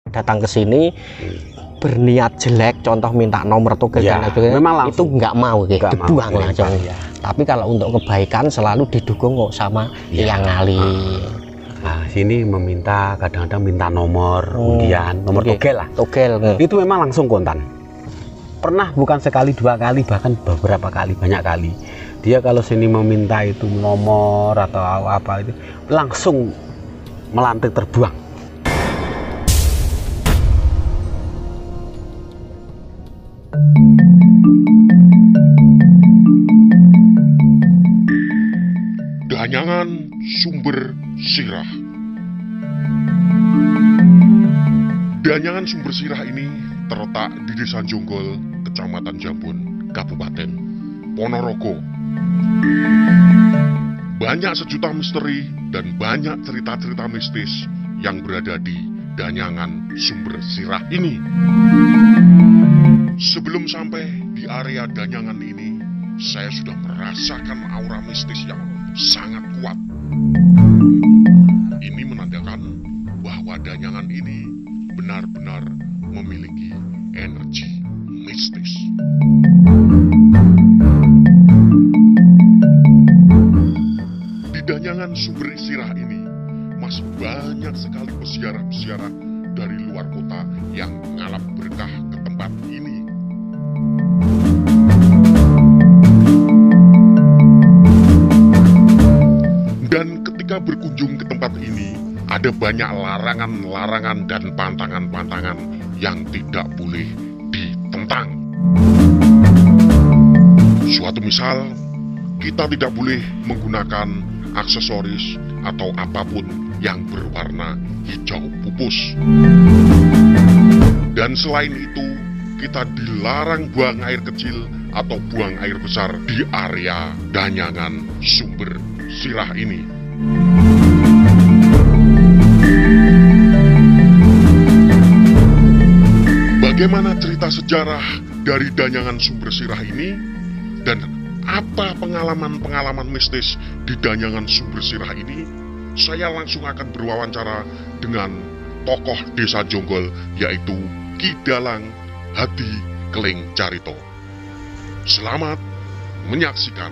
datang ke sini berniat jelek, contoh minta nomor togel ya, dan sebagainya, memang langsung, itu nggak mau, dibuang langsung. Ya. Tapi kalau untuk kebaikan selalu didukung kok sama yang ngali. Nah, sini meminta, kadang-kadang minta nomor undian, nomor togel lah. Togel. Itu memang langsung kontan. Pernah bukan sekali, dua kali, bahkan beberapa kali, banyak kali. Dia kalau sini meminta itu nomor atau apa itu langsung melantik terbuang. Danyangan Sumber Sirah. Danyangan Sumber Sirah ini terletak di Desa Jonggol, Kecamatan Jambon, Kabupaten Ponorogo. Banyak sejuta misteri dan banyak cerita-cerita mistis yang berada di Danyangan Sumber Sirah ini. Sebelum sampai di area Danyangan ini, saya sudah merasakan aura mistis yang sangat kuat. Ini menandakan bahwa Danyangan ini benar-benar memiliki energi mistis. Di Danyangan Sumber Sirah ini masih banyak sekali peziarah-peziarah dari luar kota yang mengalap berkah ke tempat ini. Dan ketika berkunjung ke tempat ini, ada banyak larangan-larangan dan pantangan-pantangan yang tidak boleh ditentang. Suatu misal, kita tidak boleh menggunakan aksesoris atau apapun yang berwarna hijau pupus. Dan selain itu, kita dilarang buang air kecil atau buang air besar di area Danyangan Sumber Sirah ini. Bagaimana cerita sejarah dari Danyangan Sumber Sirah ini dan apa pengalaman-pengalaman mistis di Danyangan Sumber Sirah ini? Saya langsung akan berwawancara dengan tokoh Desa Jonggol, yaitu Ki Dalang Hadi Keling Carito. Selamat menyaksikan.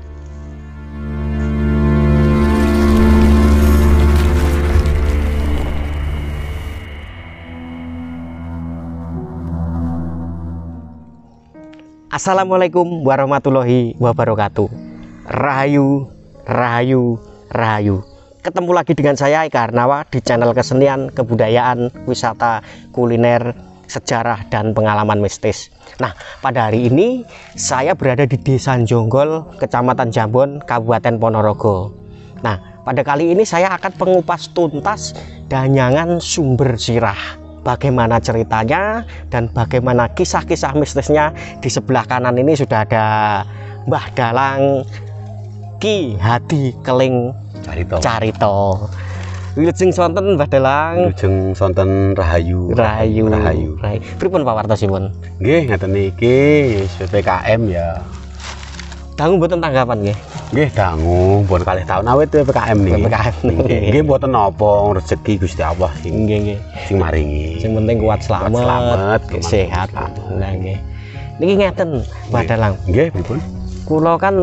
Assalamualaikum warahmatullahi wabarakatuh. Rahayu, rahayu, rahayu. Ketemu lagi dengan saya Eka Arnawa di channel kesenian, kebudayaan, wisata, kuliner, sejarah, dan pengalaman mistis. Nah, pada hari ini saya berada di Desa Jonggol, Kecamatan Jambon, Kabupaten Ponorogo. Nah, pada kali ini saya akan mengupas tuntas Danyangan Sumber Sirah. Bagaimana ceritanya dan bagaimana kisah-kisah mistisnya. Di sebelah kanan ini sudah ada Mbah Dalang Ki Hadi Keling Carito. Wilujeng sonten Mbah Dalang. Wilujeng sonten rahayu. Rahayu. Pripun pawartosipun? Nggih, ngaten niki PPKM ya. Dangu mboten tanggapan nggih. Nggih, dangu pun kalih taun awit PPKM niki. PPKM nggih mboten napa, rezeki Gusti Allah sing nggih sing maringi. Sing penting kuat selamat, sehat. Nah nggih. Niki ngeten Mbah Dalang. Nggih, pripun? Kula kan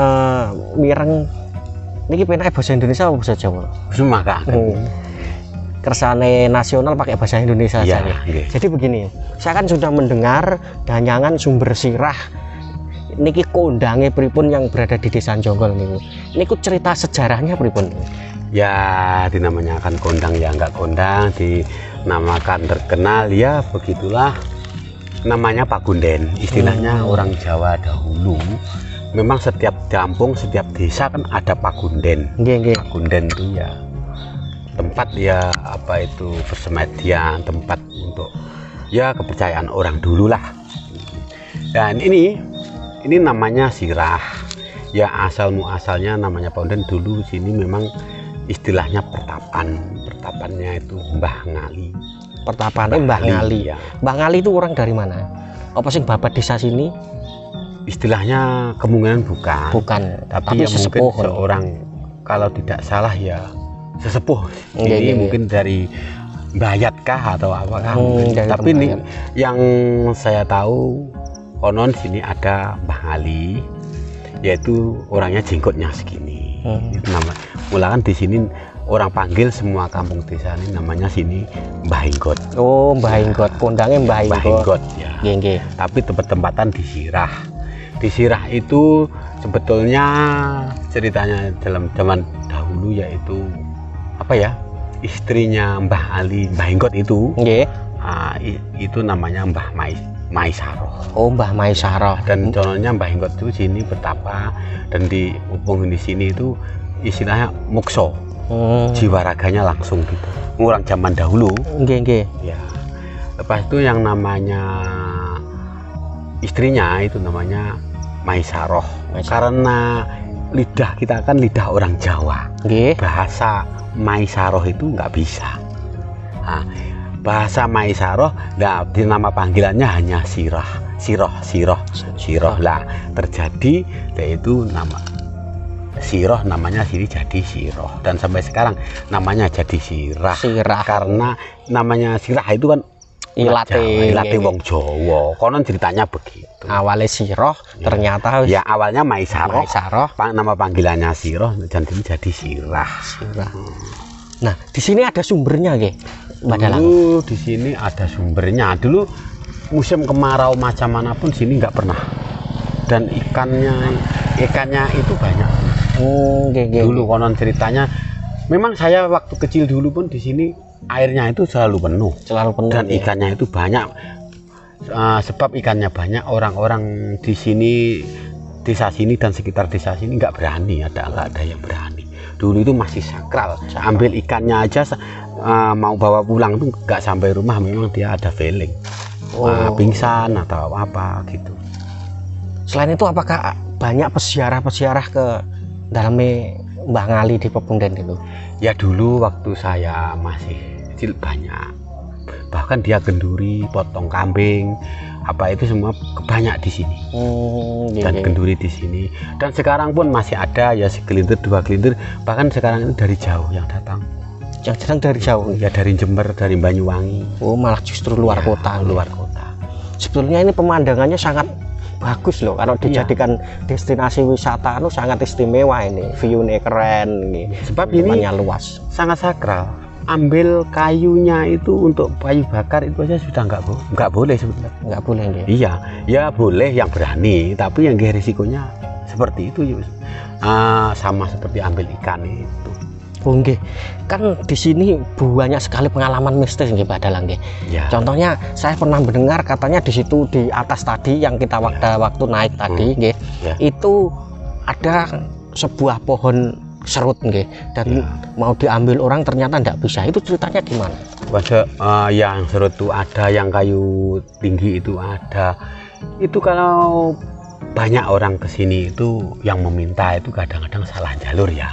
mireng niki penake basa Indonesia apa basa Jawa? Semakaken. Kersane nasional pakai bahasa Indonesia ya, saja. Okay. Jadi begini, saya kan sudah mendengar Danyangan Sumber Sirah. Niki kondange pripun yang berada di Desa Jonggol niku. Niku cerita sejarahnya pripun? Ya, dinamakan kondang ya enggak kondang, dinamakan terkenal ya begitulah. Namanya Pagunden. Istilahnya orang Jawa dahulu. Memang setiap kampung, setiap desa kan ada Pagunden. Nggih. Pagunden itu ya tempat ya apa itu persemedian, tempat untuk ya kepercayaan orang dulu lah. Dan ini namanya sirah ya, asalnya namanya Pagunden. Dulu sini memang istilahnya pertapannya itu Mbah Ngali. Pertapannya Mbah Ngali ya. Mbah Ngali itu orang dari mana? Apa sing babat desa sini? Istilahnya kemungkinan bukan, tapi ya sesepuh, mungkin seorang, kalau tidak salah ya sesepuh. Ini mungkin dari bayat kah atau apa kah? dari Tapi ini tembayat. yang saya tahu konon sini ada Mbah Ali, yaitu orangnya jenggotnya segini. Itu nama. Mulakan di sini orang panggil semua kampung desa ini namanya sini Mbah Inggot. Oh, Mbah Inggot, kondangnya Mbah Mbah Inggot. Inggot ya. Nggih, nggih. Tapi tempat-tempatan di Sirah. Di Sirah itu sebetulnya ceritanya dalam zaman dahulu yaitu apa ya? Istrinya Mbah Ali, Mbah Inggot itu, Nggih. itu namanya Mbah Maisaroh. Oh, Mbah Maisaroh. Dan contohnya Mbah Inggot itu sini betapa dan di hubung di sini itu istilahnya mukso. Jiwa raganya langsung gitu. Orang zaman dahulu. Nggih, nggih. Ya. Lepas itu yang namanya istrinya itu namanya Maisaroh. Karena lidah kita kan lidah orang Jawa. Nggih. Bahasa Maisaroh itu nggak bisa. Nah, bahasa Maisaroh, nah, di nama panggilannya hanya Siroh lah. Terjadi yaitu nama Siroh, namanya sini jadi Siroh, dan sampai sekarang namanya jadi Sirah. Karena namanya Sirah itu kan ilate wong Jawa. Konon ceritanya begitu. Awalnya Siroh, ternyata ya awalnya Maisaroh. Nama panggilannya Siroh dan ini jadi Sirah. Nah, di sini ada sumbernya, nggih, Mbak Dalang. Dulu di sini ada sumbernya. Dulu musim kemarau macam manapun sini nggak pernah. Dan ikannya itu banyak. Dulu konon ceritanya, memang saya waktu kecil dulu pun di sini airnya itu selalu penuh. Dan ikannya itu banyak. Sebab ikannya banyak, orang-orang di sini, desa sini dan sekitar desa sini nggak berani, nggak ada yang berani. Dulu itu masih sakral. Ambil ikannya aja mau bawa pulang tuh nggak sampai rumah, memang dia ada feeling. Pingsan atau apa gitu. Selain itu, apakah banyak peziarah-peziarah ke dalamnya Mbah Ngali di Pepunden itu? Ya dulu waktu saya masih kecil banyak. Bahkan dia genduri, potong kambing, apa itu semua banyak di sini. Dan genduri di sini. Dan sekarang pun masih ada ya segelintir, dua gelintir. Bahkan sekarang itu dari jauh yang datang. Yang datang dari jauh? Ya dari Jember, dari Banyuwangi. Oh, malah justru luar kota. Luar kota. Sebetulnya ini pemandangannya sangat bagus loh, kalau dijadikan destinasi wisata itu sangat istimewa ini, view-nya keren ini. Sebab ini luas, sangat sakral. Ambil kayunya itu untuk kayu bakar itu aja sudah nggak boleh sebetulnya. Nggak boleh ya? Iya, ya boleh yang berani, tapi yang risikonya seperti itu sama seperti ambil ikan itu. Oh nggih, kan di sini banyak sekali pengalaman mistis nggih Pak Dalang nggih. Ya. Contohnya saya pernah mendengar katanya di situ di atas tadi yang kita waktu naik tadi nggih, itu ada sebuah pohon serut nggih, dan mau diambil orang ternyata tidak bisa. Itu ceritanya gimana? Yang serut itu ada, yang kayu tinggi itu ada. Itu kalau banyak orang kesini itu yang meminta itu kadang-kadang salah jalur ya.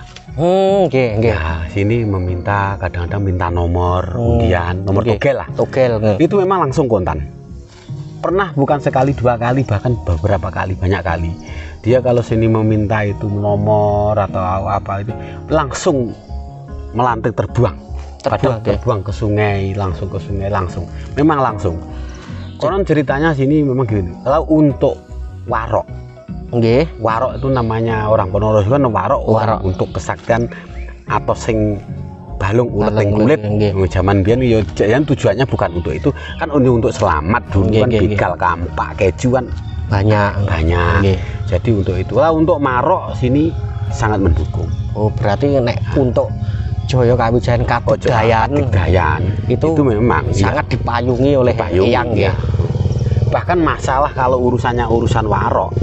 Ya, sini meminta kadang-kadang minta nomor undian, nomor togel lah. Itu memang langsung kontan. Pernah bukan sekali, dua kali, bahkan beberapa kali, banyak kali. Dia kalau sini meminta itu nomor atau apa itu langsung melantik terbuang ke sungai, langsung ke sungai langsung. Memang langsung. Konon ceritanya sini memang gini. Kalau untuk warok, warok itu namanya orang Ponorogo kan warok untuk kesaktian atau sing balung ulet kulit. Zaman biyen ya tujuannya bukan untuk itu, kan untuk selamat dulu kan bikal kampak keju kan banyak. Jadi untuk itulah, untuk marok sini sangat mendukung. Oh, berarti nek untuk Joyo Kawijayan Katigdayan itu memang sangat dipayungi oleh eyang ya. Bahkan masalah kalau urusannya urusan warok,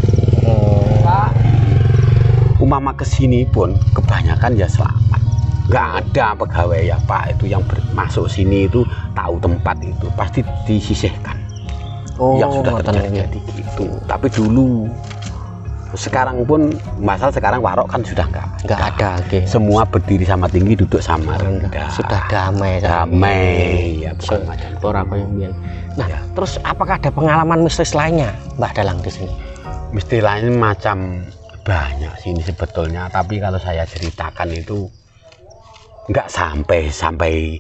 umama kesini pun kebanyakan ya selamat. Nggak ada pegawai ya Pak itu yang masuk sini itu tahu tempat itu pasti disisihkan. Yang sudah terjadi gitu. Tapi dulu, sekarang pun masalah sekarang warok kan sudah nggak ada. Semua berdiri sama tinggi, duduk sama rendah. Sudah damai ya, bukan macam orang yang. Nah, terus apakah ada pengalaman mistis lainnya Mbah Dalang di sini? Mistis lain macam banyak sini sebetulnya, tapi kalau saya ceritakan itu nggak sampai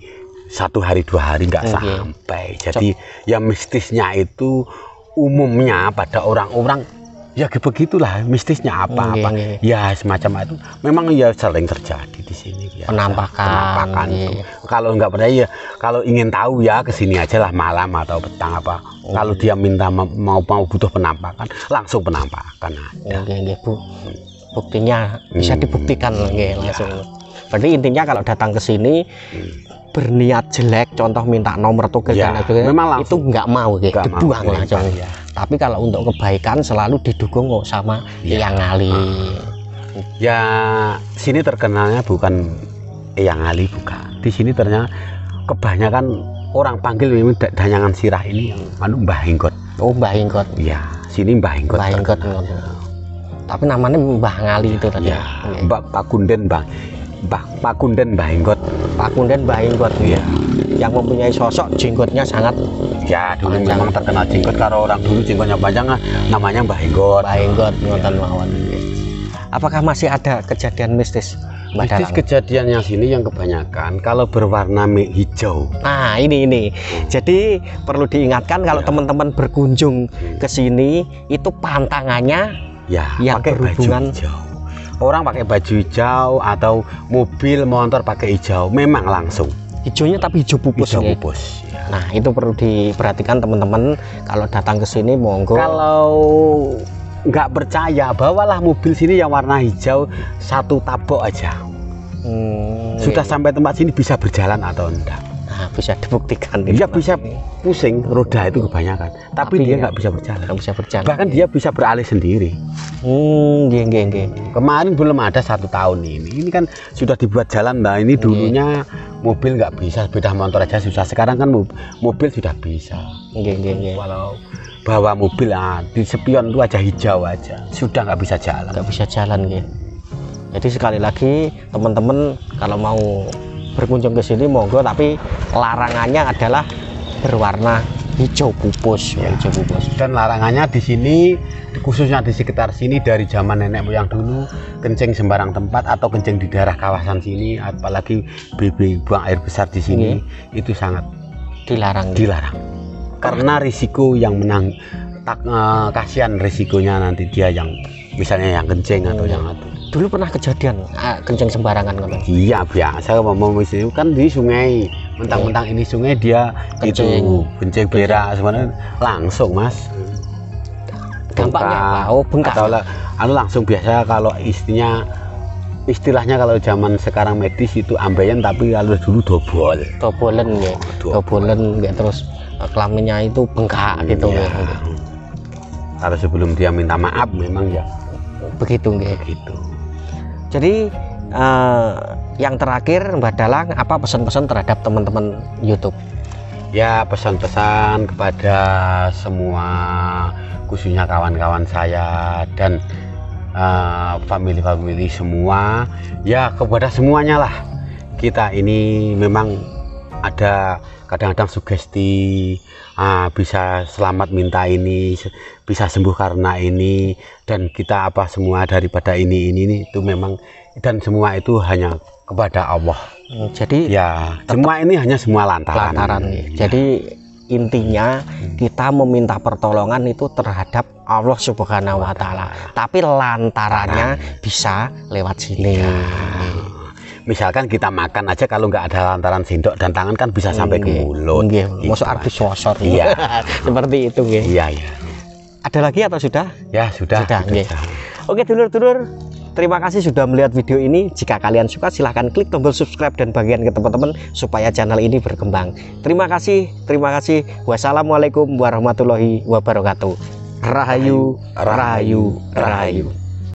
1 hari 2 hari nggak sampai. Jadi ya mistisnya itu umumnya pada orang-orang ya begitulah, mistisnya apa-apa ya semacam itu memang ya sering terjadi di sini ya. Penampakan itu. Kalau nggak percaya ya, kalau ingin tahu ya kesini aja lah malam atau petang apa. Kalau dia minta mau butuh penampakan, langsung penampakan ada. Bu. Buktinya bisa dibuktikan langsung. Berarti intinya kalau datang ke sini berniat jelek, contoh minta nomor tuh memang itu nggak mau dibuang langsung. Tapi kalau untuk kebaikan selalu didukung kok sama Eyang Ali. Ya sini terkenalnya bukan Eyang Ali, bukan. Di sini ternyata kebanyakan orang panggil memang Danyangan Sirah ini Mbah Henggot. Oh, Mbah Henggot. Ya, sini Mbah Henggot. Mbah Henggot. Tapi namanya Mbah Ngali itu tadi. Ya, Mbak Pakunden Mbah Pakunden Mbah Henggot. Pakunden Mbah Henggot. Iya. Yang mempunyai sosok jenggotnya sangat ya dulu panjang. Memang terkenal jenggot, kalau orang dulu jenggotnya panjang namanya Mbah Henggot. Mbah Henggot ngoten mawon. Apakah masih ada kejadian mistis? Mistis kejadiannya sini yang kebanyakan kalau berwarna hijau. Nah ini. Jadi perlu diingatkan kalau teman-teman berkunjung ke sini itu pantangannya ya yang pakai berhubungan baju hijau. Orang pakai baju hijau atau mobil motor pakai hijau, memang langsung hijaunya tapi hijau pupus. Hijau pupus. Ya. Nah itu perlu diperhatikan teman-teman kalau datang ke sini, monggo. Kalau nggak percaya, bawalah mobil sini yang warna hijau 1 tabok aja. Sudah sampai tempat sini bisa berjalan atau enggak? Nah, bisa dibuktikan. Dia bisa pusing roda itu kebanyakan, tapi dia nggak bisa berjalan. Nggak bisa berjalan. Bahkan dia bisa beralih sendiri. Kemarin belum ada 1 tahun ini kan sudah dibuat jalan. Nah ini dulunya mobil nggak bisa, sepeda motor aja susah. Sekarang kan mobil sudah bisa. Walau bawa mobil di spion itu aja hijau aja sudah nggak bisa jalan. Nggak bisa jalan Jadi sekali lagi teman-teman kalau mau berkunjung ke sini monggo, tapi larangannya adalah berwarna hijau pupus. Hijau pupus. Dan larangannya di sini khususnya di sekitar sini dari zaman nenek moyang dulu, kencing sembarang tempat atau kencing di daerah kawasan sini, apalagi buang air besar di sini itu sangat dilarang. Karena risiko yang menang kasihan risikonya nanti dia yang misalnya yang kencing atau yang itu. Dulu pernah kejadian kencing sembarangan kan? Iya biasa ngomong itu kan di sungai, mentang-mentang ini sungai dia kencing berak sebenarnya langsung mas. Dampaknya apa? Bengkak. Atau langsung biasa kalau istilahnya kalau zaman sekarang medis itu ambeien, tapi kalau dulu dobolen terus kelaminnya itu bengkak gitu. Kalau sebelum dia minta maaf memang ya begitu. Jadi yang terakhir Mbak Dalang, apa pesan-pesan terhadap teman-teman YouTube? Ya pesan-pesan kepada semua khususnya kawan-kawan saya dan family semua, ya kepada semuanya lah. Kita ini memang ada kadang-kadang sugesti, bisa selamat minta ini, bisa sembuh karena ini, dan kita apa semua daripada ini itu memang, dan semua itu hanya kepada Allah. Jadi ya semua ini hanya semua lantaran. Jadi intinya kita meminta pertolongan itu terhadap Allah Subhanahu wa Ta'ala, tapi lantarannya bisa lewat sini. Misalkan kita makan aja, kalau nggak ada lantaran sendok dan tangan kan bisa sampai ke mulut. Masuk arti sosor. Iya. Seperti itu. Iya. Ada lagi atau sudah? Ya sudah. Oke dulur-dulur, terima kasih sudah melihat video ini. Jika kalian suka silahkan klik tombol subscribe dan bagian ke teman-teman supaya channel ini berkembang. Terima kasih. Wassalamualaikum warahmatullahi wabarakatuh. Rahayu.